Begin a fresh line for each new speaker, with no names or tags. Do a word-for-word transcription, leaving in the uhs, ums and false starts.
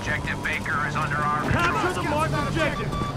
Objective Baker is under our control.
Capture the marked objective!